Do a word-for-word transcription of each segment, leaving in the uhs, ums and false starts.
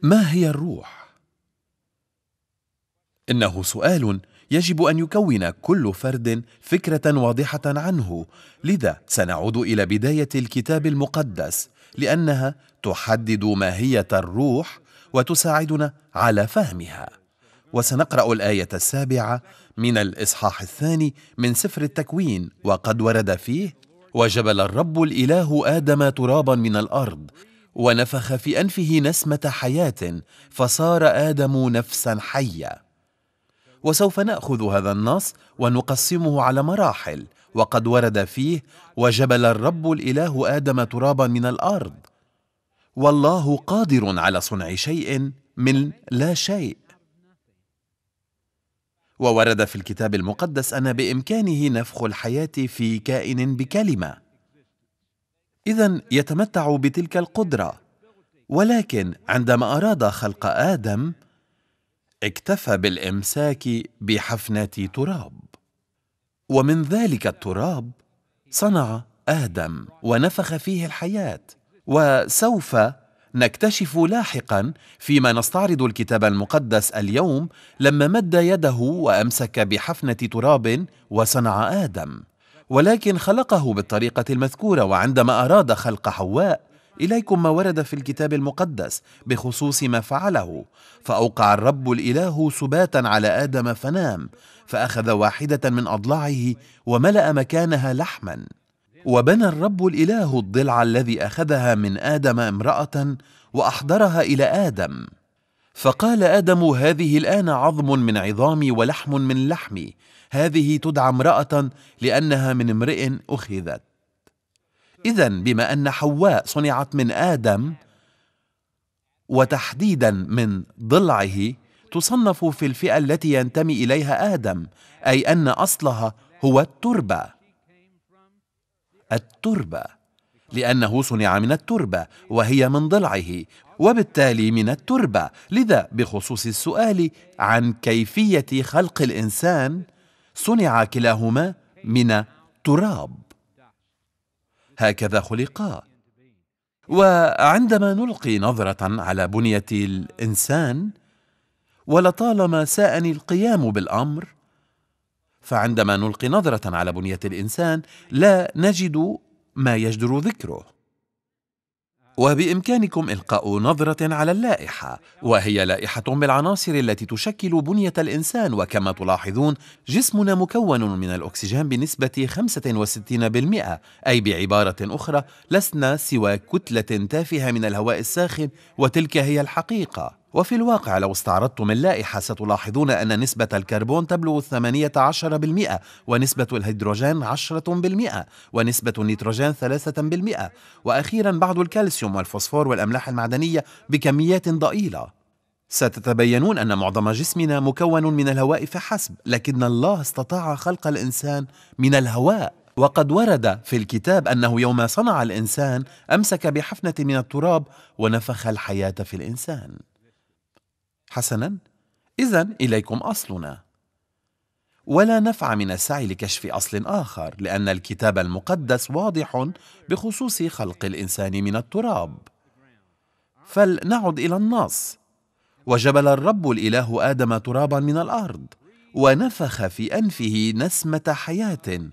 ما هي الروح؟ إنه سؤال يجب أن يكون كل فرد فكرة واضحة عنه، لذا سنعود إلى بداية الكتاب المقدس لأنها تحدد ماهية الروح وتساعدنا على فهمها. وسنقرأ الآية السابعة من الإصحاح الثاني من سفر التكوين، وقد ورد فيه: وجبل الرب الإله آدم ترابا من الأرض ونفخ في أنفه نسمة حياة فصار آدم نفسا حية. وسوف نأخذ هذا النص ونقسمه على مراحل، وقد ورد فيه: وجبل الرب الإله آدم ترابا من الأرض. والله قادر على صنع شيء من لا شيء. وورد في الكتاب المقدس أن بإمكانه نفخ الحياة في كائن بكلمة، إذن يتمتع بتلك القدرة. ولكن عندما أراد خلق آدم اكتفى بالإمساك بحفنة تراب، ومن ذلك التراب صنع آدم ونفخ فيه الحياة. وسوف نكتشف لاحقا فيما نستعرض الكتاب المقدس اليوم لما مد يده وأمسك بحفنة تراب وصنع آدم، ولكن خلقه بالطريقة المذكورة. وعندما أراد خلق حواء، إليكم ما ورد في الكتاب المقدس بخصوص ما فعله: فأوقع الرب الإله سباتا على آدم فنام، فأخذ واحدة من أضلاعه وملأ مكانها لحما. وبنى الرب الإله الضلع الذي أخذها من آدم امرأة وأحضرها إلى آدم، فقال آدم: هذه الآن عظم من عظامي ولحم من لحمي، هذه تدعى امرأة لأنها من امرئ أخذت. إذن بما أن حواء صنعت من آدم وتحديدا من ضلعه، تصنف في الفئة التي ينتمي إليها آدم، أي أن أصلها هو التربة. التربة لأنه صنع من التربة وهي من ضلعه، وبالتالي من التربة. لذا بخصوص السؤال عن كيفية خلق الإنسان، صنع كلاهما من تراب، هكذا خلقا. وعندما نلقي نظرة على بنية الإنسان، ولطالما ساءني القيام بالأمر، فعندما نلقي نظرة على بنية الإنسان لا نجد ما يجدر ذكره. وبإمكانكم إلقاء نظرة على اللائحة، وهي لائحة بالعناصر التي تشكل بنية الإنسان. وكما تلاحظون، جسمنا مكون من الأكسجين بنسبة خمسة وستين بالمئة، أي بعبارة أخرى لسنا سوى كتلة تافهة من الهواء الساخن، وتلك هي الحقيقة. وفي الواقع لو استعرضتم اللائحة ستلاحظون أن نسبة الكربون تبلغ ثمانية عشر بالمئة، ونسبة الهيدروجين عشرة بالمئة، ونسبة النيتروجين ثلاثة بالمئة، وأخيرا بعض الكالسيوم والفوسفور والأملاح المعدنية بكميات ضئيلة. ستتبينون أن معظم جسمنا مكون من الهواء فحسب، لكن الله استطاع خلق الإنسان من الهواء. وقد ورد في الكتاب أنه يوم صنع الإنسان أمسك بحفنة من التراب ونفخ الحياة في الإنسان. حسناً، إذن إليكم أصلنا. ولا نفع من السعي لكشف أصل آخر، لأن الكتاب المقدس واضح بخصوص خلق الإنسان من التراب. فلنعد إلى النص: وجبل الرب الإله آدم ترابا من الأرض ونفخ في أنفه نسمة حياة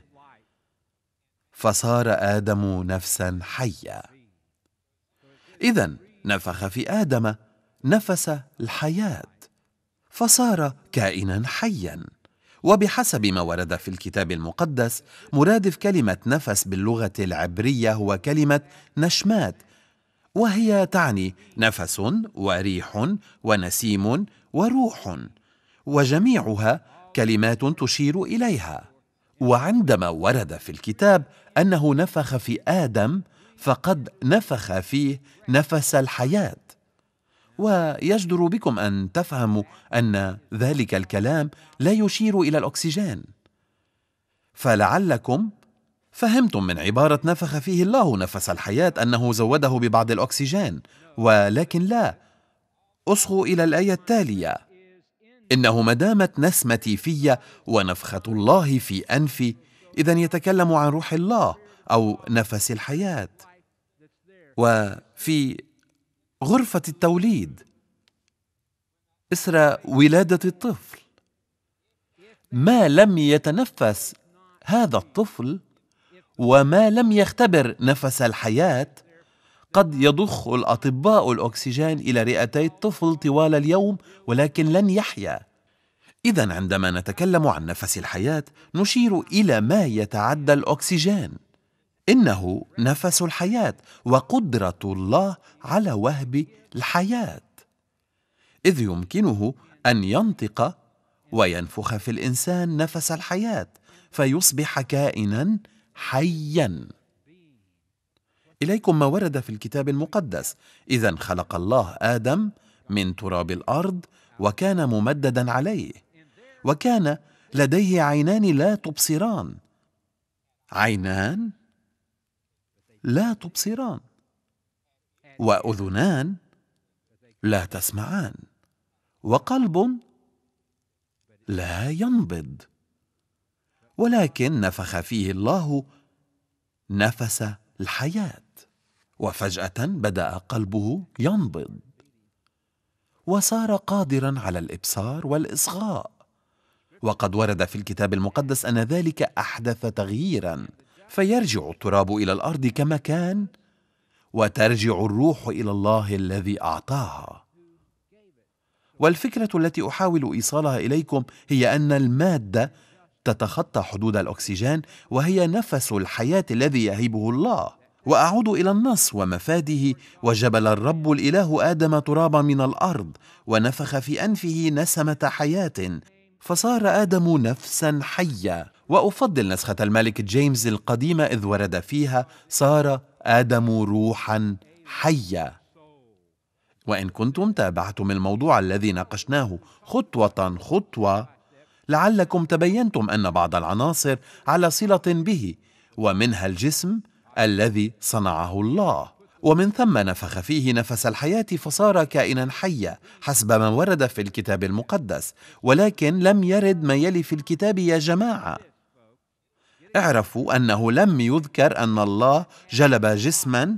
فصار آدم نفسا حية. إذن نفخ في آدم نفس الحياة فصار كائنا حيا. وبحسب ما ورد في الكتاب المقدس، مرادف كلمة نفس باللغة العبرية هو كلمة نشمات، وهي تعني نفس وريح ونسيم وروح، وجميعها كلمات تشير إليها. وعندما ورد في الكتاب أنه نفخ في آدم، فقد نفخ فيه نفس الحياة. ويجدر بكم أن تفهموا أن ذلك الكلام لا يشير إلى الأكسجين، فلعلكم فهمتم من عبارة نفخ فيه الله نفس الحياة أنه زوده ببعض الأكسجين، ولكن لا. أصغوا إلى الآية التالية: إنه ما دامت نسمتي في ونفخة الله في أنفي، إذن يتكلم عن روح الله أو نفس الحياة. وفي غرفة التوليد إثر ولادة الطفل. ما لم يتنفس هذا الطفل وما لم يختبر نفس الحياة، قد يضخ الأطباء الأكسجين إلى رئتي الطفل طوال اليوم ولكن لن يحيا. إذن عندما نتكلم عن نفس الحياة نشير إلى ما يتعدى الأكسجين. إنه نفس الحياة وقدرة الله على وهب الحياة، إذ يمكنه أن ينطق وينفخ في الإنسان نفس الحياة فيصبح كائنا حيا. إليكم ما ورد في الكتاب المقدس: إذن خلق الله آدم من تراب الأرض وكان ممددا عليه، وكان لديه عينان لا تبصران، عينان لا تبصران، وأذنان لا تسمعان، وقلب لا ينبض، ولكن نفخ فيه الله نفس الحياة، وفجأة بدأ قلبه ينبض وصار قادرا على الإبصار والإصغاء. وقد ورد في الكتاب المقدس أن ذلك أحدث تغييرا، فيرجع التراب إلى الأرض كما كان، وترجع الروح إلى الله الذي أعطاها. والفكرة التي أحاول إيصالها إليكم هي أن المادة تتخطى حدود الأكسجين، وهي نفس الحياة الذي يهبه الله. وأعود إلى النص ومفاده: وجبل الرب الإله آدم ترابا من الأرض ونفخ في أنفه نسمة حياة فصار آدم نفسا حية. وأفضل نسخة الملك جيمس القديمة إذ ورد فيها: صار آدم روحا حية. وإن كنتم تابعتم الموضوع الذي ناقشناه خطوة خطوة، لعلكم تبينتم أن بعض العناصر على صلة به، ومنها الجسم الذي صنعه الله، ومن ثم نفخ فيه نفس الحياة فصار كائنا حيا حسب ما ورد في الكتاب المقدس. ولكن لم يرد ما يلي في الكتاب يا جماعة. اعرفوا أنه لم يذكر أن الله جلب جسما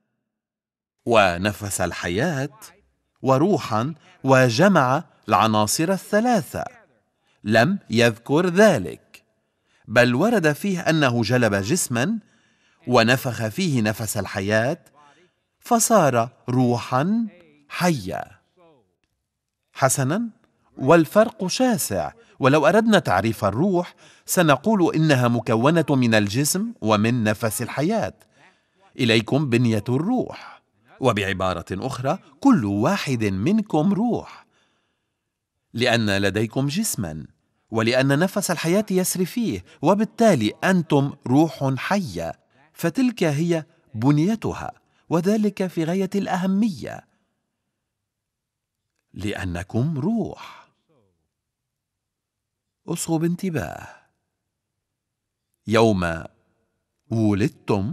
ونفس الحياة وروحا وجمع العناصر الثلاثة، لم يذكر ذلك، بل ورد فيه أنه جلب جسما ونفخ فيه نفس الحياة فصار روحا حيا. حسنا، والفرق شاسع. ولو أردنا تعريف الروح سنقول إنها مكونة من الجسم ومن نفس الحياة. إليكم بنية الروح، وبعبارة أخرى كل واحد منكم روح، لأن لديكم جسما ولأن نفس الحياة يسري فيه، وبالتالي أنتم روح حية، فتلك هي بنيتها، وذلك في غاية الأهمية لأنكم روح. أصغوا بانتباه: يوم ولدتم،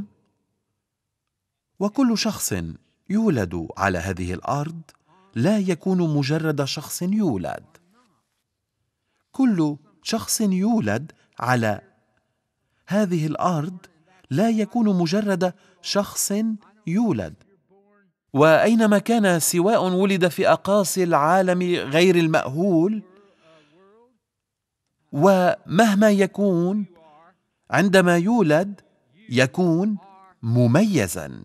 وكل شخص يولد على هذه الأرض لا يكون مجرد شخص يولد. كل شخص يولد على هذه الأرض لا يكون مجرد شخص يولد، وأينما كان، سواء ولد في أقاصي العالم غير المأهول، ومهما يكون عندما يولد يكون مميزا.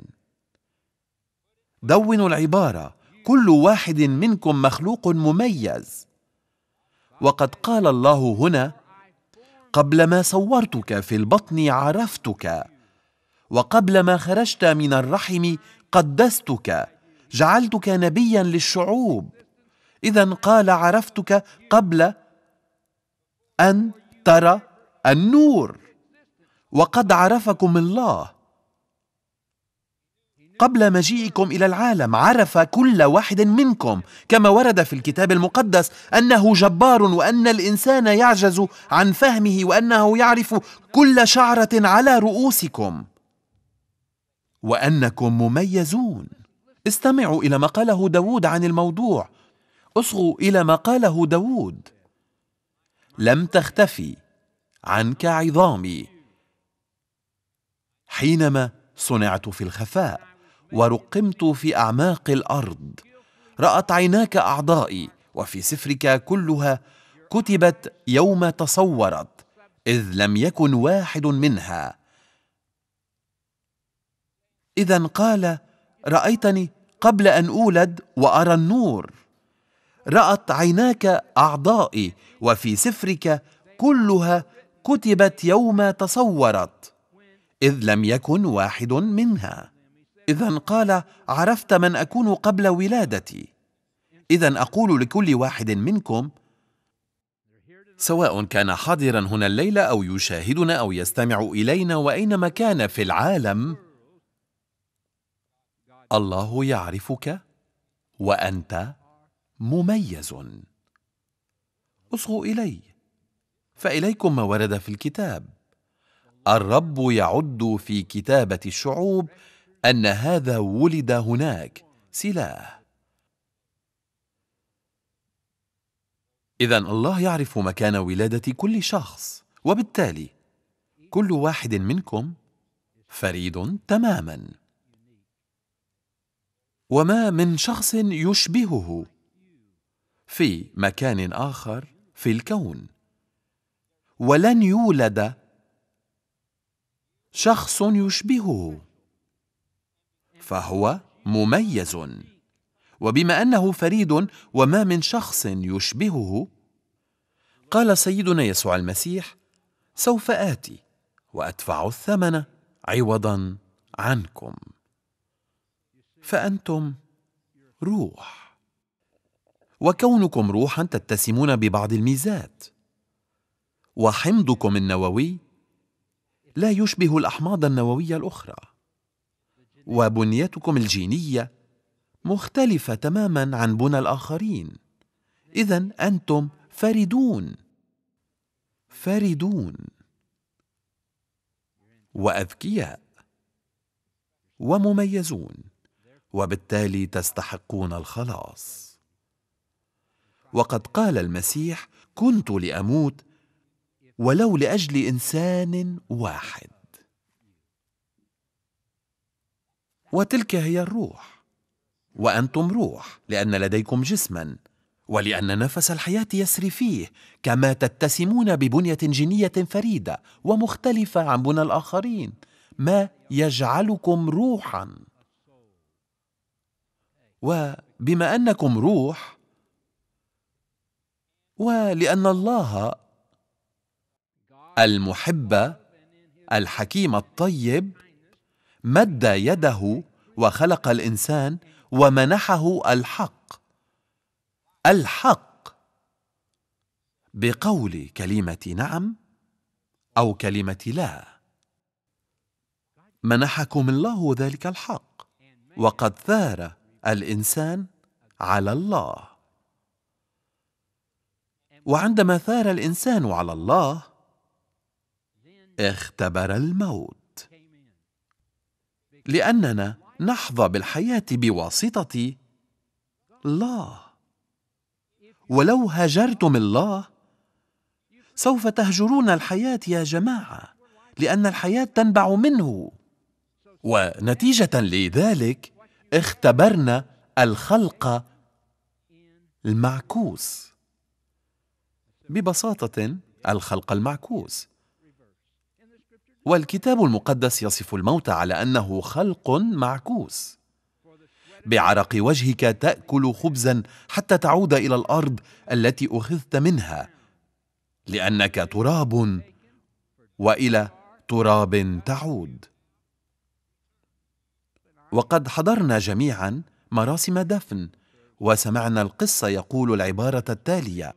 دونوا العبارة: كل واحد منكم مخلوق مميز. وقد قال الله هنا: قبل ما صورتك في البطن عرفتك، وقبل ما خرجت من الرحم قدستك، جعلتك نبيا للشعوب. إذن قال: عرفتك قبل أن ترى النور، وقد عرفكم الله قبل مجيئكم إلى العالم. عرف كل واحد منكم، كما ورد في الكتاب المقدس أنه جبار، وأن الإنسان يعجز عن فهمه، وأنه يعرف كل شعرة على رؤوسكم، وأنكم مميزون. استمعوا إلى ما قاله داود عن الموضوع. اصغوا إلى ما قاله داود: لم تختفي عنك عظامي حينما صنعت في الخفاء ورقمت في أعماق الأرض. رأت عيناك أعضائي وفي سفرك كلها كتبت يوم تصورت، إذ لم يكن واحد منها. إذن قال: رأيتني قبل أن أولد وأرى النور. رأت عيناك أعضائي، وفي سفرك كلها كتبت يوم تصورت، إذ لم يكن واحد منها. إذن قال: عرفت من أكون قبل ولادتي. إذن أقول لكل واحد منكم، سواء كان حاضرا هنا الليلة أو يشاهدنا أو يستمع إلينا وأينما كان في العالم، الله يعرفك وأنت مميز. اصغوا إلي، فإليكم ما ورد في الكتاب. الرب يعد في كتابة الشعوب أن هذا ولد هناك. سلاه. إذن الله يعرف مكان ولادة كل شخص، وبالتالي كل واحد منكم فريد تماما، وما من شخص يشبهه في مكان آخر في الكون. ولن يولد شخص يشبهه، فهو مميز. وبما أنه فريد وما من شخص يشبهه، قال سيدنا يسوع المسيح: سوف آتي وأدفع الثمن عوضا عنكم. فأنتم روح، وكونكم روحا تتسمون ببعض الميزات، وحمضكم النووي لا يشبه الأحماض النووية الأخرى، وبنيتكم الجينية مختلفة تماما عن بنى الآخرين. إذن أنتم فريدون، فريدون وأذكياء ومميزون، وبالتالي تستحقون الخلاص. وقد قال المسيح: كنت لأموت ولو لأجل إنسان واحد. وتلك هي الروح، وأنتم روح، لأن لديكم جسما، ولأن نفس الحياة يسري فيه، كما تتسمون ببنية جينية فريدة ومختلفة عن بنى الآخرين، ما يجعلكم روحا. وبما أنكم روح، ولأن الله المحب الحكيم الطيب مد يده وخلق الإنسان ومنحه الحق، الحق بقول كلمة نعم أو كلمة لا. منحكم الله ذلك الحق، وقد ثار الإنسان على الله. وعندما ثار الإنسان على الله، اختبر الموت، لأننا نحظى بالحياة بواسطة الله. ولو هجرتم الله سوف تهجرون الحياة يا جماعة، لأن الحياة تنبع منه. ونتيجة لذلك اختبرنا الخلق المعكوس. ببساطة الخلق المعكوس. والكتاب المقدس يصف الموت على أنه خلق معكوس. بعرق وجهك تأكل خبزا حتى تعود إلى الأرض التي أخذت منها، لأنك تراب وإلى تراب تعود. وقد حضرنا جميعا مراسم دفن، وسمعنا القصة يقول العبارة التالية: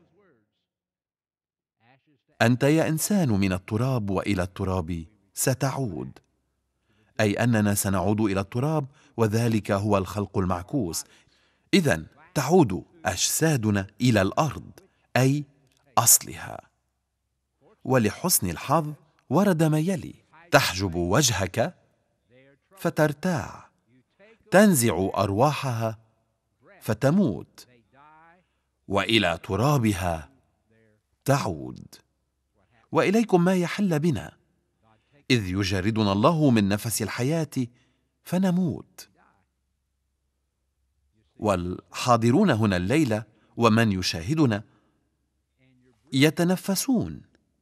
أنت يا إنسان من التراب وإلى التراب ستعود. أي أننا سنعود إلى التراب، وذلك هو الخلق المعكوس. إذن تعود أجسادنا إلى الأرض، أي أصلها. ولحسن الحظ ورد ما يلي: تحجب وجهك فترتاع، تنزع أرواحها فتموت، وإلى ترابها تعود. وإليكم ما يحل بنا، إذ يجردنا الله من نفس الحياة فنموت. والحاضرون هنا الليلة ومن يشاهدنا يتنفسون،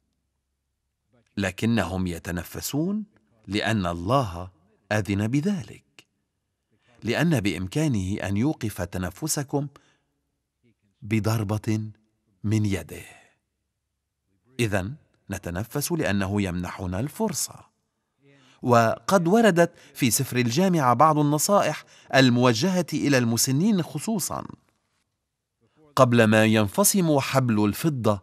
لكنهم يتنفسون لأن الله أذن بذلك، لأن بإمكانه أن يوقف تنفسكم بضربة من يده. إذن نتنفس لأنه يمنحنا الفرصة. وقد وردت في سفر الجامعة بعض النصائح الموجهة إلى المسنين خصوصاً. قبل ما ينفصم حبل الفضة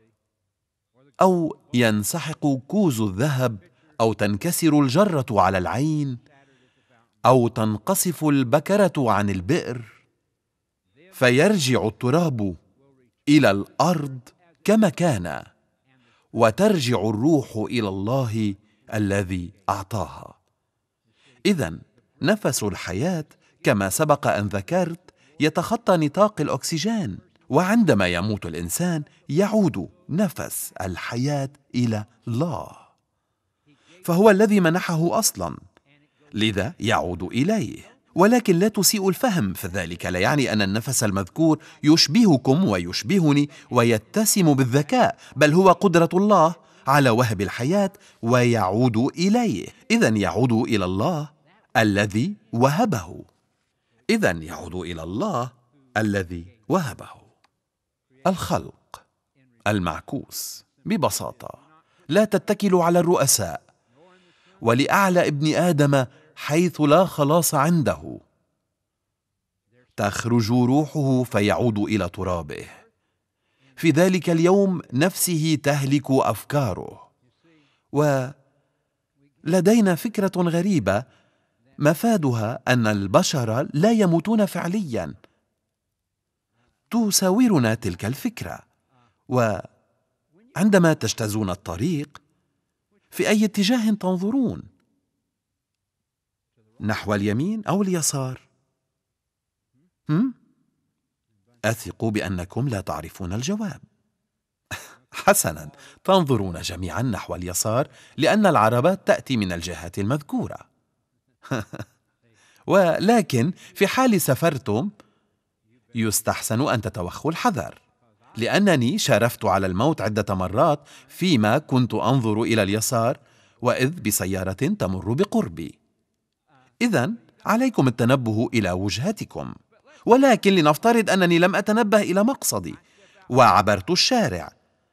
أو ينسحق كوز الذهب أو تنكسر الجرة على العين أو تنقصف البكرة عن البئر، فيرجع التراب إلى الأرض كما كان، وترجع الروح إلى الله الذي أعطاها. إذن نفس الحياة كما سبق أن ذكرت يتخطى نطاق الأكسجين، وعندما يموت الإنسان يعود نفس الحياة إلى الله، فهو الذي منحه أصلاً، لذا يعود إليه. ولكن لا تسيء الفهم، فذلك لا يعني أن النفس المذكور يشبهكم ويشبهني ويتسم بالذكاء، بل هو قدرة الله على وهب الحياة ويعود إليه. إذن يعود إلى الله الذي وهبه. إذن يعود إلى الله الذي وهبه. الخلق المعكوس ببساطة: لا تتكلوا على الرؤساء، ولأعلى ابن آدم حيث لا خلاص عنده. تخرج روحه فيعود إلى ترابه. في ذلك اليوم نفسه تهلك أفكاره. ولدينا فكرة غريبة مفادها أن البشر لا يموتون فعلياً. تساورنا تلك الفكرة. وعندما تجتازون الطريق، في أي اتجاه تنظرون؟ نحو اليمين أو اليسار؟ هم؟ أثق بأنكم لا تعرفون الجواب. حسناً، تنظرون جميعاً نحو اليسار لأن العربات تأتي من الجهات المذكورة. ولكن في حال سافرتم يستحسن أن تتوخوا الحذر، لأنني شارفت على الموت عدة مرات فيما كنت أنظر إلى اليسار وإذ بسيارة تمر بقربي. إذن عليكم التنبه إلى وجهتكم. ولكن لنفترض أنني لم أتنبه إلى مقصدي وعبرت الشارع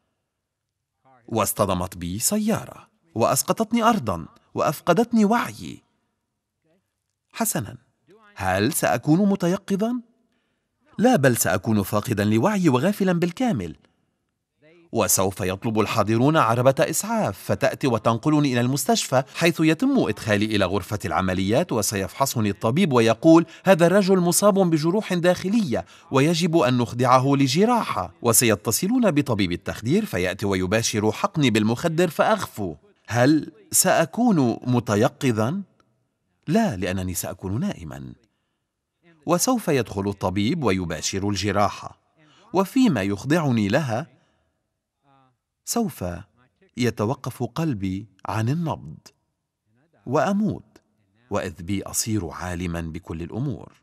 واصطدمت بي سيارة وأسقطتني أرضاً وأفقدتني وعيي. حسناً، هل سأكون متيقظاً؟ لا، بل سأكون فاقداً لوعي وغافلاً بالكامل. وسوف يطلب الحاضرون عربة إسعاف فتأتي وتنقلني إلى المستشفى، حيث يتم إدخالي إلى غرفة العمليات، وسيفحصني الطبيب ويقول: هذا الرجل مصاب بجروح داخلية ويجب أن نخضعه لجراحة. وسيتصلون بطبيب التخدير فيأتي ويباشر حقني بالمخدر فأغفو. هل سأكون متيقظاً؟ لا، لأنني سأكون نائماً. وسوف يدخل الطبيب ويباشر الجراحة، وفيما يخضعني لها سوف يتوقف قلبي عن النبض وأموت، وإذ بي أصير عالماً بكل الأمور.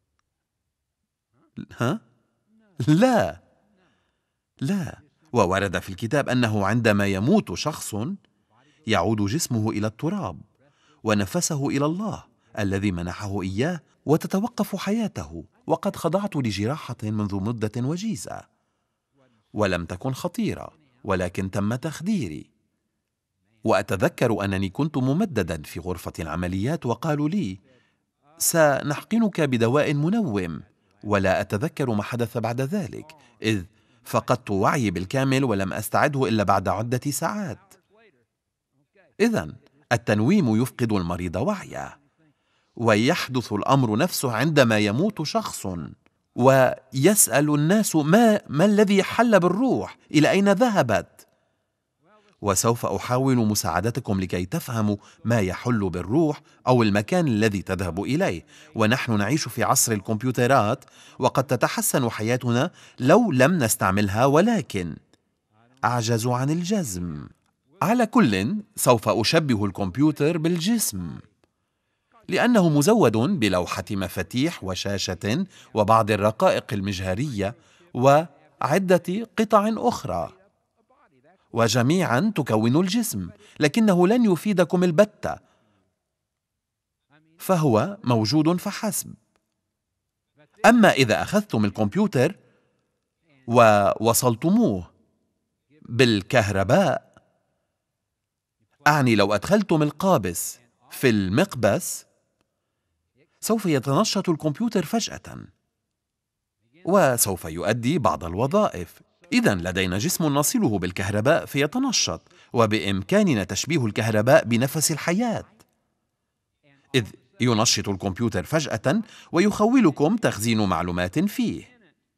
ها؟ لا لا وورد في الكتاب أنه عندما يموت شخص يعود جسمه إلى التراب ونفسه إلى الله الذي منحه إياه، وتتوقف حياته. وقد خضعت لجراحة منذ مدة وجيزة، ولم تكن خطيرة، ولكن تم تخديري. وأتذكر أنني كنت ممددا في غرفة العمليات وقالوا لي: سنحقنك بدواء منوم. ولا أتذكر ما حدث بعد ذلك، إذ فقدت وعي بالكامل ولم أستعده إلا بعد عدة ساعات. إذن التنويم يفقد المريض وعيه، ويحدث الأمر نفسه عندما يموت شخص، ويسأل الناس: ما, ما الذي حل بالروح؟ إلى أين ذهبت؟ وسوف أحاول مساعدتكم لكي تفهموا ما يحل بالروح أو المكان الذي تذهب إليه. ونحن نعيش في عصر الكمبيوترات، وقد تتحسن حياتنا لو لم نستعملها، ولكن أعجز عن الجزم. على كل، سوف أشبه الكمبيوتر بالجسم، لأنه مزود بلوحة مفاتيح وشاشة وبعض الرقائق المجهرية وعدة قطع أخرى، وجميعا تكون الجسم، لكنه لن يفيدكم البتة، فهو موجود فحسب. أما إذا أخذتم الكمبيوتر ووصلتموه بالكهرباء، أعني لو أدخلتم القابس في المقبس، سوف يتنشط الكمبيوتر فجأة وسوف يؤدي بعض الوظائف. إذن لدينا جسم نصله بالكهرباء فيتنشط، وبإمكاننا تشبيه الكهرباء بنفس الحياة، إذ ينشط الكمبيوتر فجأة ويخولكم تخزين معلومات فيه.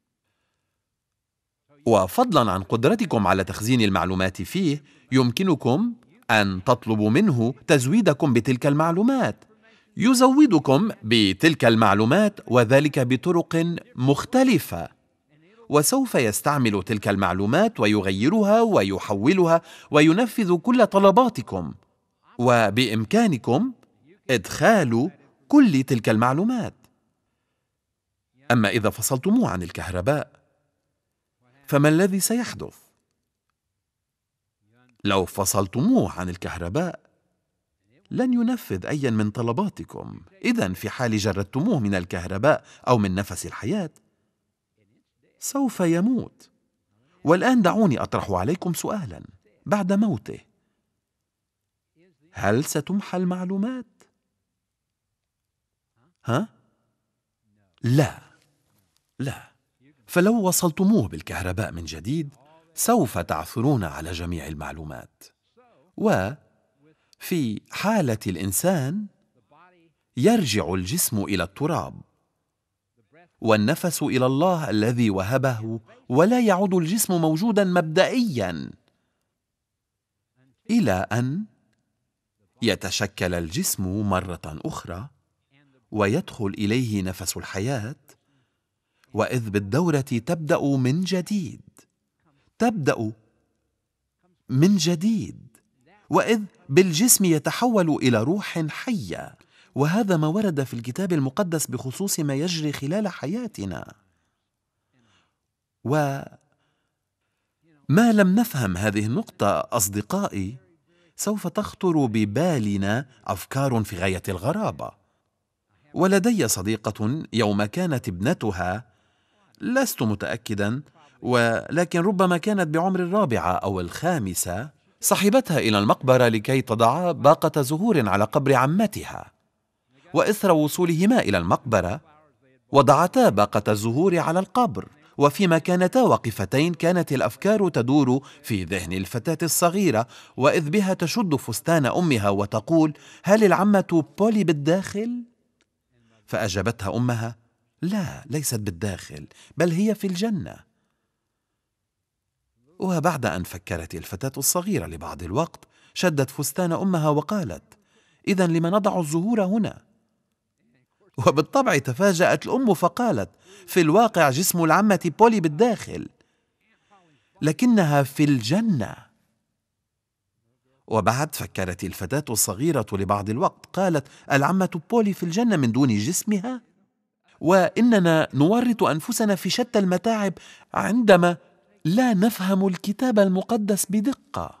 وفضلاً عن قدرتكم على تخزين المعلومات فيه، يمكنكم أن تطلبوا منه تزويدكم بتلك المعلومات. يزودكم بتلك المعلومات، وذلك بطرق مختلفة، وسوف يستعمل تلك المعلومات ويغيرها ويحولها وينفذ كل طلباتكم، وبإمكانكم إدخال كل تلك المعلومات. أما إذا فصلتموه عن الكهرباء، فما الذي سيحدث؟ لو فصلتموه عن الكهرباء لن ينفذ أي من طلباتكم. إذن في حال جردتموه من الكهرباء أو من نفس الحياة سوف يموت. والآن دعوني أطرح عليكم سؤالا: بعد موته هل ستمحى المعلومات؟ ها؟ لا، لا. فلو وصلتموه بالكهرباء من جديد سوف تعثرون على جميع المعلومات. وفي حالة الإنسان يرجع الجسم إلى التراب والنفس إلى الله الذي وهبه، ولا يعود الجسم موجودا مبدئيا إلى أن يتشكل الجسم مرة أخرى ويدخل إليه نفس الحياة، وإذ بالدورة تبدأ من جديد، تبدأ من جديد، وإذ بالجسم يتحول إلى روح حية. وهذا ما ورد في الكتاب المقدس بخصوص ما يجري خلال حياتنا. وما لم نفهم هذه النقطة أصدقائي، سوف تخطر ببالنا أفكار في غاية الغرابة. ولدي صديقة يوم كانت ابنتها، لست متأكدا، ولكن ربما كانت بعمر الرابعة أو الخامسة، صحبتها إلى المقبرة لكي تضع باقة زهور على قبر عمتها. وإثر وصولهما إلى المقبرة وضعتا باقة الزهور على القبر، وفيما كانتا واقفتين كانت الأفكار تدور في ذهن الفتاة الصغيرة، وإذ بها تشد فستان أمها وتقول: هل العمة بولي بالداخل؟ فأجابتها أمها: لا، ليست بالداخل، بل هي في الجنة. وبعد أن فكرت الفتاة الصغيرة لبعض الوقت، شدت فستان أمها وقالت: إذن لم نضع الزهور هنا؟ وبالطبع تفاجأت الأم فقالت: في الواقع جسم العمة بولي بالداخل، لكنها في الجنة. وبعد فكرت الفتاة الصغيرة لبعض الوقت، قالت: العمة بولي في الجنة من دون جسمها؟ وإننا نورط أنفسنا في شتى المتاعب عندما لا نفهم الكتاب المقدس بدقة.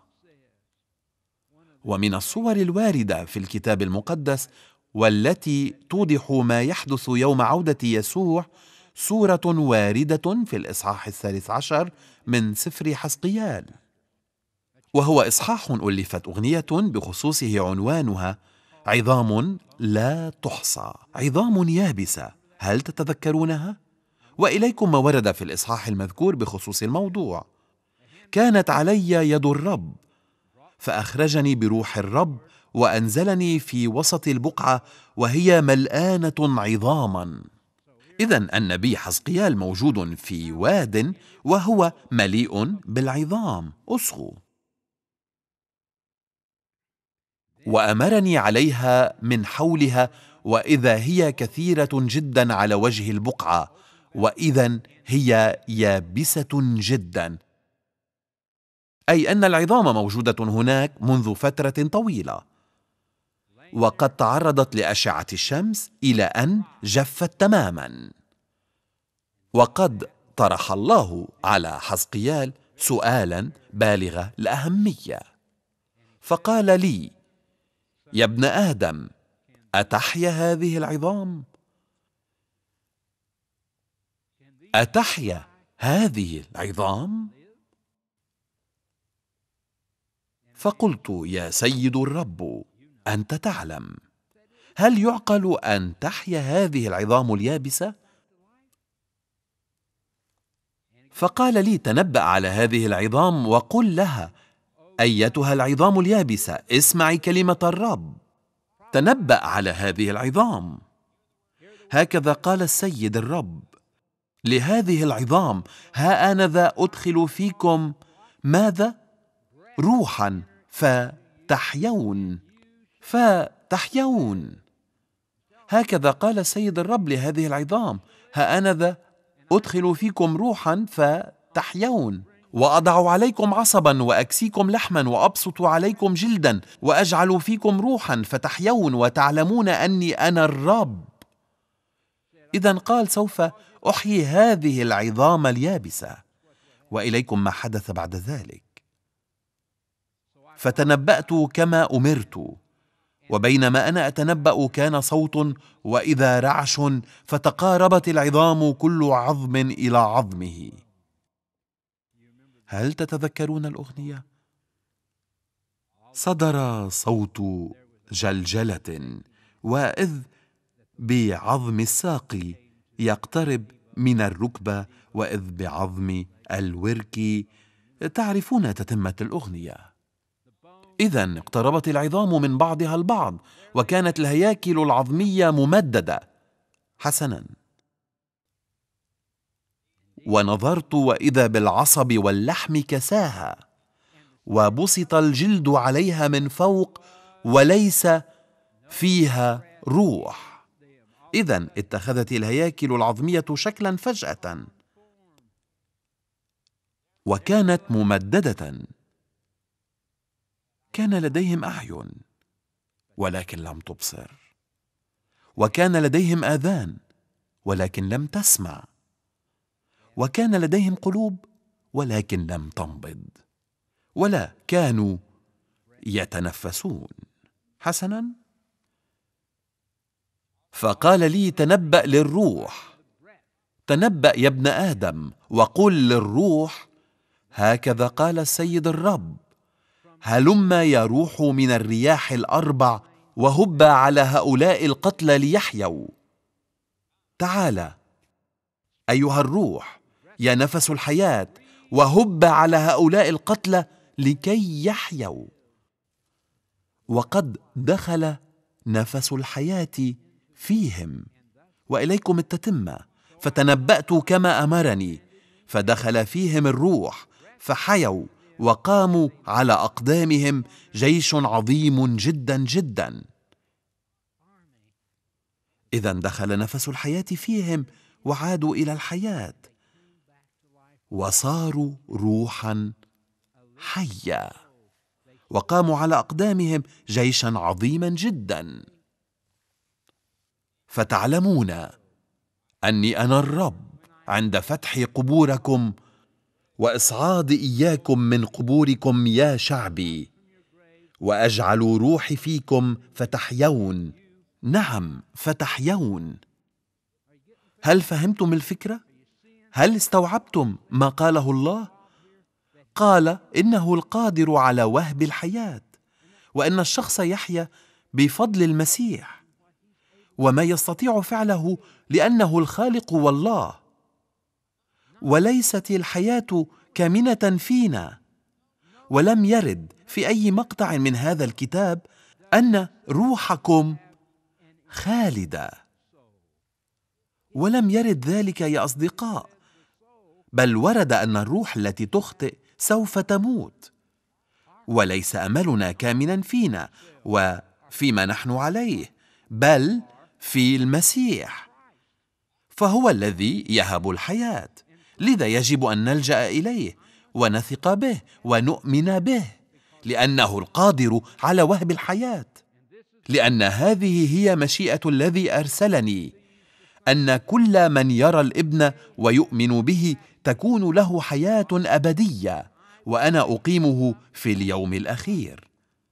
ومن الصور الواردة في الكتاب المقدس والتي توضح ما يحدث يوم عودة يسوع، سورة واردة في الإصحاح الثالث عشر من سفر حزقيال، وهو إصحاح ألفت أغنية بخصوصه عنوانها: عظام لا تحصى، عظام يابسة. هل تتذكرونها؟ وإليكم ما ورد في الإصحاح المذكور بخصوص الموضوع: كانت علي يد الرب فأخرجني بروح الرب وأنزلني في وسط البقعة وهي ملآنة عظاما. إذن النبي حزقيال موجود في واد وهو مليء بالعظام. أصغوا. وأمرني عليها من حولها، وإذا هي كثيرة جدا على وجه البقعة، وإذا هي يابسة جدا، أي أن العظام موجودة هناك منذ فترة طويلة، وقد تعرضت لأشعة الشمس إلى أن جفت تماما، وقد طرح الله على حزقيال سؤالا بالغ الأهمية، فقال لي: يا ابن آدم، أتحيا هذه العظام؟ أتحيا هذه العظام؟ فقلت: يا سيد الرب، أنت تعلم. هل يعقل أن تحيا هذه العظام اليابسة؟ فقال لي: تنبأ على هذه العظام وقل لها: أيتها العظام اليابسة، اسمعي كلمة الرب. تنبأ على هذه العظام. هكذا قال السيد الرب لهذه العظام: ها أنا ذا أدخل فيكم ماذا؟ روحا فتحيون. فتحيون. هكذا قال السيد الرب لهذه العظام: ها أنا ذا أدخل فيكم روحا فتحيون، وأضع عليكم عصبا وأكسيكم لحما وأبسط عليكم جلدا وأجعل فيكم روحا فتحيون وتعلمون أني أنا الرب. إذن قال: سوف أحيي هذه العظام اليابسة. وإليكم ما حدث بعد ذلك. فتنبأت كما أمرت، وبينما أنا أتنبأ كان صوت وإذا رعش، فتقاربت العظام كل عظم إلى عظمه. هل تتذكرون الأغنية؟ صدر صوت جلجلة، وإذ بعظم الساق يقترب من الركبة، وإذ بعظم الورك. تعرفون تتمة الأغنية. إذن اقتربت العظام من بعضها البعض، وكانت الهياكل العظمية ممددة. حسنا. ونظرت وإذا بالعصب واللحم كساها، وبسط الجلد عليها من فوق، وليس فيها روح. إذن اتخذت الهياكل العظمية شكلا فجأة، وكانت ممددة. كان لديهم أعين ولكن لم تبصر، وكان لديهم آذان ولكن لم تسمع، وكان لديهم قلوب ولكن لم تنبض، ولا كانوا يتنفسون. حسنا. فقال لي: تنبأ للروح. تنبأ يا ابن آدم، وقل للروح: هكذا قال السيد الرب: هلم يا روح من الرياح الأربع، وهب على هؤلاء القتلى ليحيوا. تعال أيها الروح يا نفس الحياة، وهب على هؤلاء القتلى لكي يحيوا. وقد دخل نفس الحياة فيهم. وإليكم التتمة. فتنبأت كما أمرني، فدخل فيهم الروح فحيوا، وقاموا على أقدامهم جيش عظيم جدا جدا. إذن دخل نفس الحياة فيهم وعادوا إلى الحياة، وصاروا روحا حيا، وقاموا على أقدامهم جيشا عظيما جدا. فتعلمون أني أنا الرب عند فتح قبوركم وإصعاد إياكم من قبوركم يا شعبي، وأجعل روحي فيكم فتحيون. نعم، فتحيون. هل فهمتم الفكرة؟ هل استوعبتم ما قاله الله؟ قال إنه القادر على وهب الحياة، وأن الشخص يحيا بفضل المسيح، وما يستطيع فعله لأنه الخالق والله. وليست الحياة كامنة فينا، ولم يرد في أي مقطع من هذا الكتاب أن روحكم خالدة. ولم يرد ذلك يا أصدقاء، بل ورد أن الروح التي تخطئ سوف تموت. وليس أملنا كامنا فينا وفيما نحن عليه، بل في المسيح، فهو الذي يهب الحياة. لذا يجب أن نلجأ إليه ونثق به ونؤمن به، لأنه القادر على وهب الحياة. لأن هذه هي مشيئة الذي أرسلني، أن كل من يرى الابن ويؤمن به تكون له حياة أبدية، وأنا أقيمه في اليوم الأخير.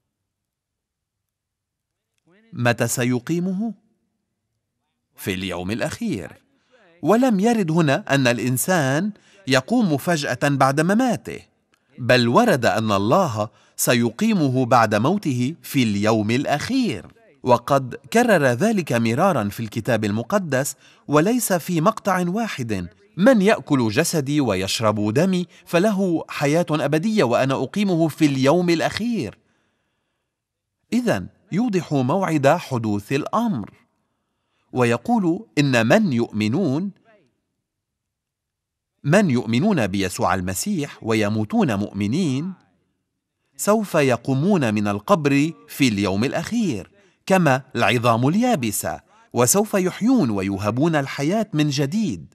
متى سيقيمه؟ في اليوم الأخير. ولم يرد هنا أن الإنسان يقوم فجأة بعد مماته، بل ورد أن الله سيقيمه بعد موته في اليوم الأخير، وقد كرر ذلك مرارا في الكتاب المقدس، وليس في مقطع واحد: من يأكل جسدي ويشرب دمي فله حياة أبدية وأنا أقيمه في اليوم الأخير. إذن يوضح موعد حدوث الأمر، ويقول إن من يؤمنون من يؤمنون بيسوع المسيح ويموتون مؤمنين سوف يقومون من القبر في اليوم الأخير كما العظام اليابسة، وسوف يحيون ويوهبون الحياة من جديد.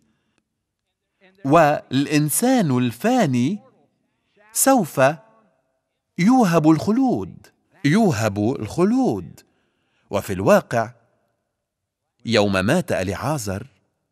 والإنسان الفاني سوف يوهب الخلود يوهب الخلود وفي الواقع يوم مات إليعازر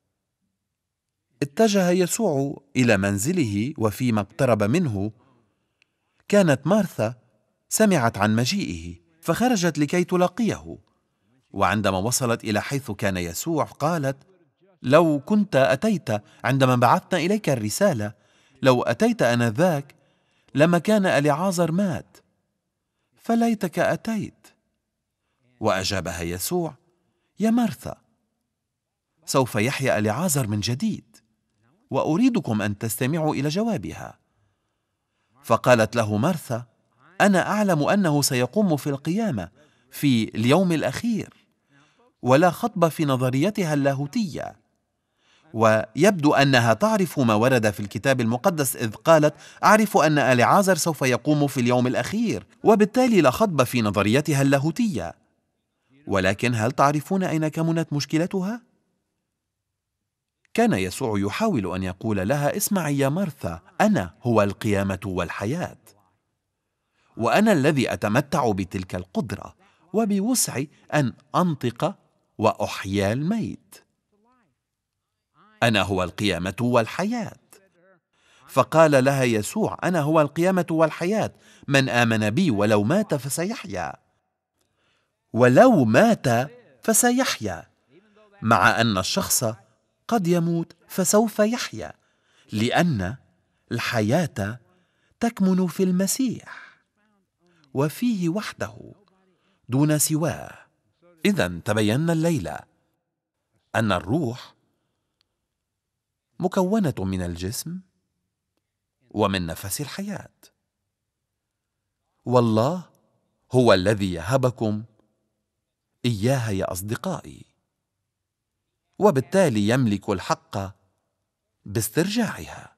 اتجه يسوع إلى منزله، وفيما اقترب منه كانت مارثا سمعت عن مجيئه فخرجت لكي تلاقيه. وعندما وصلت إلى حيث كان يسوع قالت: لو كنت أتيت عندما بعثنا إليك الرسالة، لو أتيت آنذاك لما كان إليعازر مات، فليتك أتيت. وأجابها يسوع: يا مارثا، سوف يحيا إليعازر من جديد، وأريدكم أن تستمعوا إلى جوابها. فقالت له مارثا: أنا أعلم أنه سيقوم في القيامة في اليوم الأخير، ولا خطب في نظريتها اللاهوتية. ويبدو أنها تعرف ما ورد في الكتاب المقدس إذ قالت: أعرف أن إليعازر سوف يقوم في اليوم الأخير، وبالتالي لا خطب في نظريتها اللاهوتية. ولكن هل تعرفون أين كمنت مشكلتها؟ كان يسوع يحاول أن يقول لها: اسمعي يا مارثا، أنا هو القيامة والحياة، وأنا الذي أتمتع بتلك القدرة وبوسعي أن أنطق وأحيا الميت. أنا هو القيامة والحياة. فقال لها يسوع: أنا هو القيامة والحياة، من آمن بي ولو مات فسيحيا. ولو مات فسيحيا، مع أن الشخص قد يموت فسوف يحيا، لأن الحياة تكمن في المسيح وفيه وحده دون سواه. إذن تبين الليلة أن الروح مكونة من الجسم ومن نفس الحياة، والله هو الذي يهبكم إياها يا أصدقائي، وبالتالي يملك الحق باسترجاعها،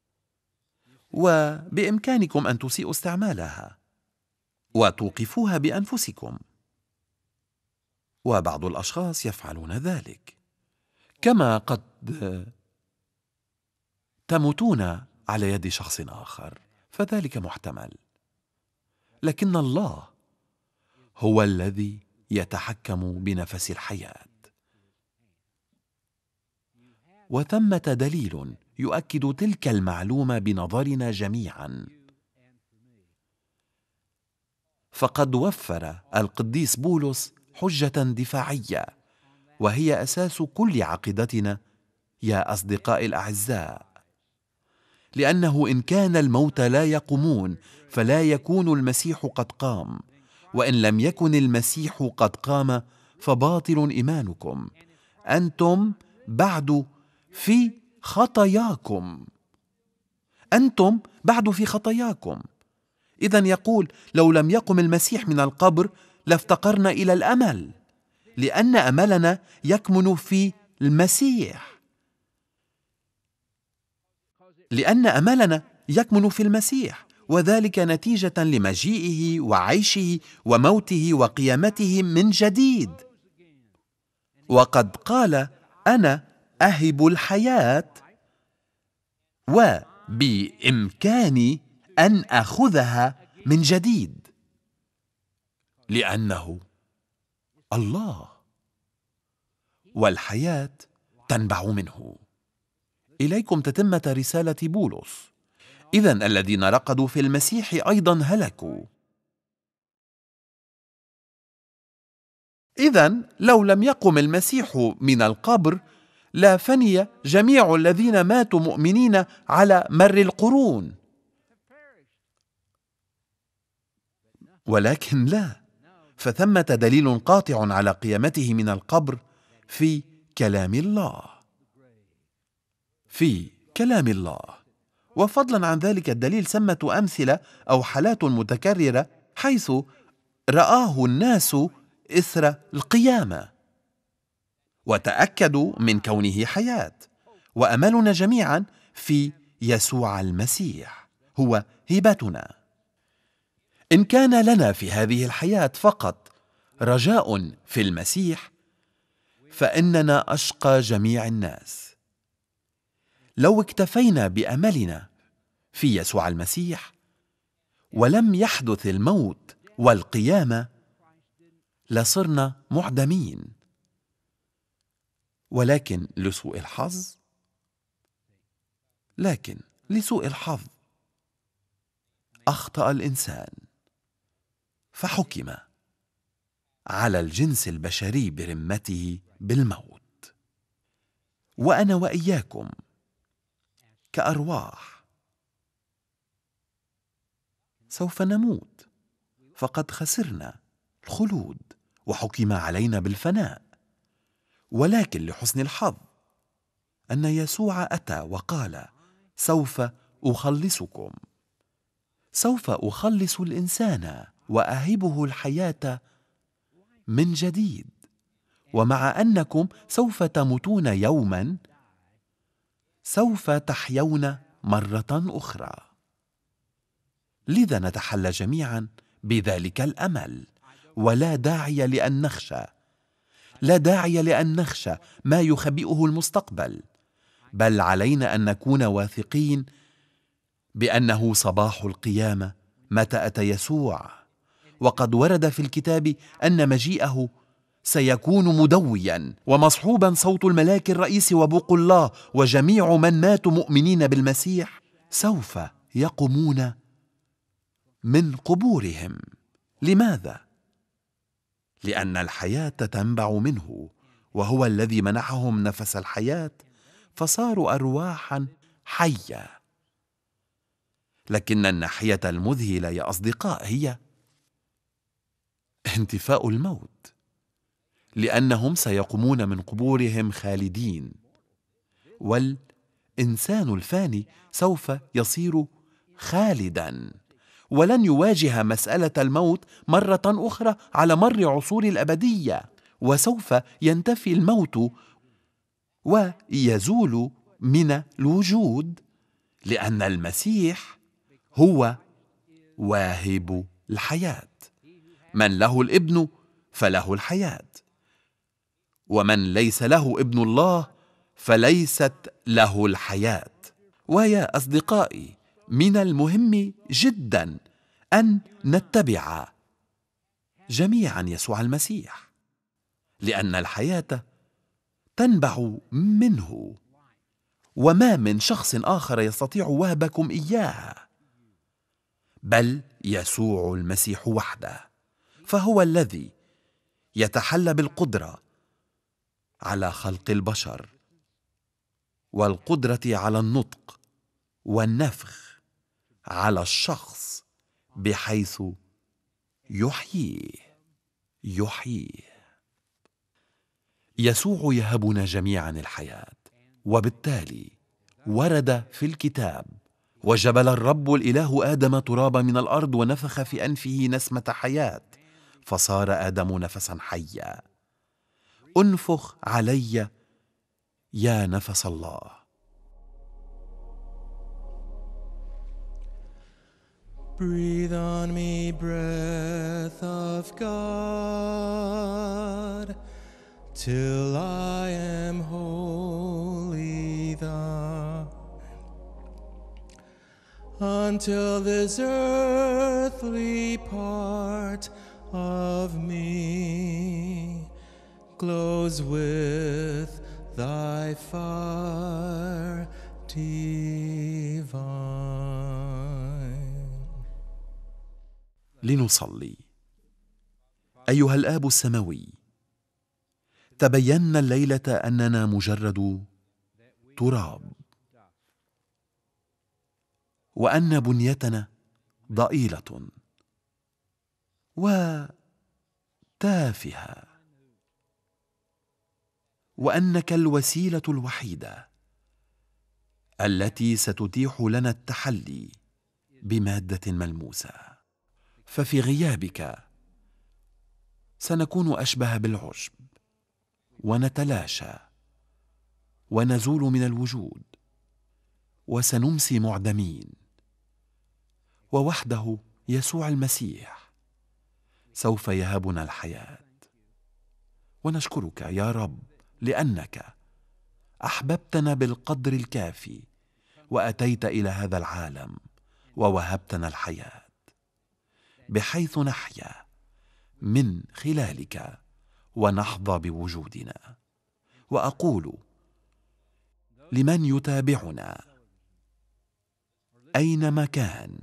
وبإمكانكم أن تسيئوا استعمالها وتوقفوها بأنفسكم، وبعض الأشخاص يفعلون ذلك، كما قد تموتون على يد شخص آخر، فذلك محتمل. لكن الله هو الذي يتحكم بنفس الحياة. وثمة دليل يؤكد تلك المعلومة بنظرنا جميعا، فقد وفر القديس بولس حجة دفاعية، وهي أساس كل عقيدتنا يا أصدقائي الأعزاء، لأنه إن كان الموتى لا يقومون فلا يكون المسيح قد قام، وإن لم يكن المسيح قد قام فباطل إيمانكم، أنتم بعد في خطاياكم أنتم بعد في خطاياكم. إذن يقول: لو لم يقم المسيح من القبر لافتقرنا إلى الأمل، لأن أملنا يكمن في المسيح لأن أملنا يكمن في المسيح وذلك نتيجة لمجيئه وعيشه وموته وقيامته من جديد. وقد قال: أنا أهب الحياة وبإمكاني أن أخذها من جديد، لأنه الله، والحياة تنبع منه. إليكم تتمة رسالة بولس: إذن الذين رقدوا في المسيح أيضا هلكوا. إذن لو لم يقم المسيح من القبر لا فني جميع الذين ماتوا مؤمنين على مر القرون. ولكن لا، فثمة دليل قاطع على قيامته من القبر في كلام الله، في كلام الله. وفضلا عن ذلك الدليل ثمة أمثلة أو حالات متكررة حيث رآه الناس إثر القيامة وتأكدوا من كونه حياة. وأملنا جميعا في يسوع المسيح، هو هبتنا. إن كان لنا في هذه الحياة فقط رجاء في المسيح فإننا أشقى جميع الناس. لو اكتفينا بأملنا في يسوع المسيح ولم يحدث الموت والقيامة لصرنا معدمين. ولكن لسوء الحظ لكن لسوء الحظ أخطأ الإنسان فحكم على الجنس البشري برمته بالموت. وأنا وإياكم كأرواح سوف نموت، فقد خسرنا الخلود وحكم علينا بالفناء. ولكن لحسن الحظ أن يسوع أتى وقال: سوف أخلصكم، سوف أخلص الإنسان وأهبه الحياة من جديد. ومع أنكم سوف تموتون يوما سوف تحيون مرة أخرى. لذا نتحلى جميعا بذلك الأمل، ولا داعي لأن نخشى، لا داعي لأن نخشى ما يخبئه المستقبل، بل علينا أن نكون واثقين بأنه صباح القيامة متى أتى يسوع. وقد ورد في الكتاب أن مجيئه سيكون مدويا ومصحوبا صوت الملاك الرئيس وبوق الله، وجميع من ماتوا مؤمنين بالمسيح سوف يقومون من قبورهم. لماذا؟ لأن الحياة تنبع منه، وهو الذي منحهم نفس الحياة، فصاروا أرواحا حية. لكن الناحية المذهلة يا أصدقاء هي انتفاء الموت، لأنهم سيقومون من قبورهم خالدين، والإنسان الفاني سوف يصير خالدا ولن يواجه مسألة الموت مرة أخرى على مر عصور الأبدية. وسوف ينتفي الموت ويزول من الوجود، لأن المسيح هو واهب الحياة. من له الابن فله الحياة، ومن ليس له ابن الله فليست له الحياة. ويا أصدقائي، من المهم جدا أن نتبع جميعا يسوع المسيح، لأن الحياة تنبع منه، وما من شخص آخر يستطيع وهبكم إياها بل يسوع المسيح وحده. فهو الذي يتحلى بالقدرة على خلق البشر، والقدرة على النطق والنفخ على الشخص، بحيث يحييه يحييه يسوع يهبنا جميعا الحياة. وبالتالي ورد في الكتاب: وجبل الرب الإله آدم ترابا من الأرض ونفخ في أنفه نسمة حياة، فصار آدم نفسا حيا. أنفخ علي يا نفس الله. Breathe on me, breath of God, till I am wholly thine. Until this earthly part of me glows with thy fire divine. لنصلي. أيها الآب السماوي، تبينا الليلة أننا مجرد تراب، وأن بنيتنا ضئيلة وتافهة، وأنك الوسيلة الوحيدة التي ستتيح لنا التحلي بمادة ملموسة. ففي غيابك سنكون أشبه بالعشب، ونتلاشى ونزول من الوجود، وسنمسي معدمين، ووحده يسوع المسيح سوف يهبنا الحياة. ونشكرك يا رب لأنك أحببتنا بالقدر الكافي، وأتيت إلى هذا العالم ووهبتنا الحياة، بحيث نحيا من خلالك ونحظى بوجودنا. وأقول لمن يتابعنا أينما كان،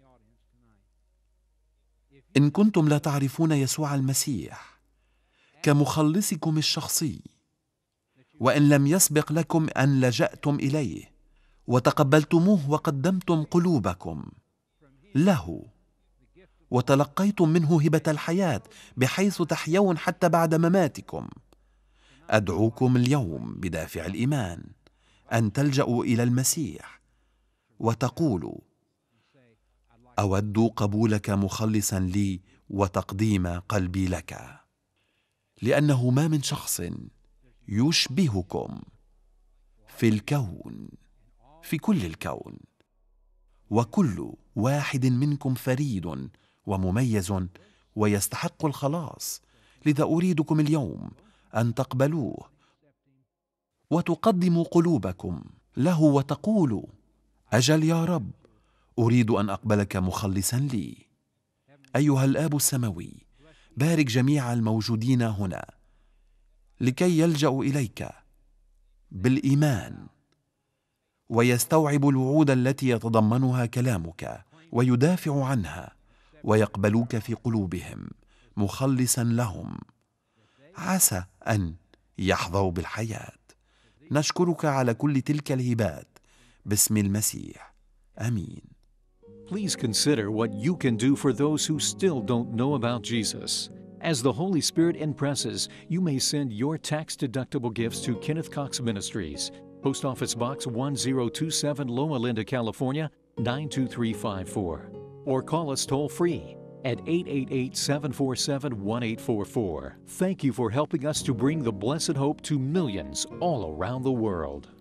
إن كنتم لا تعرفون يسوع المسيح كمخلصكم الشخصي، وإن لم يسبق لكم أن لجأتم إليه وتقبلتموه وقدمتم قلوبكم له وتلقيتم منه هبة الحياة بحيث تحيون حتى بعد مماتكم، أدعوكم اليوم بدافع الإيمان أن تلجأوا إلى المسيح وتقولوا: أود قبولك مخلصا لي وتقديم قلبي لك، لأنه ما من شخص يشبهكم في الكون، في كل الكون، وكل واحد منكم فريد ومميز ويستحق الخلاص. لذا أريدكم اليوم أن تقبلوه وتقدموا قلوبكم له وتقولوا: أجل يا رب، أريد أن أقبلك مخلصا لي. أيها الآب السماوي، بارك جميع الموجودين هنا لكي يلجأوا إليك بالإيمان ويستوعبوا الوعود التي يتضمنها كلامك ويدافعوا عنها، ويقبلوك في قلوبهم مخلصا لهم، عسى أن يحظوا بالحياة. نشكرك على كل تلك الهبات باسم المسيح، آمين. Please consider what you can do for those who still don't know about Jesus. As the Holy Spirit impresses, you may send your tax-deductible gifts to Kenneth Cox Ministries, Post Office Box one zero two seven, Loma Linda, California nine two three five four, or call us toll-free at eight eight eight, seven four seven, one eight four four. Thank you for helping us to bring the blessed hope to millions all around the world.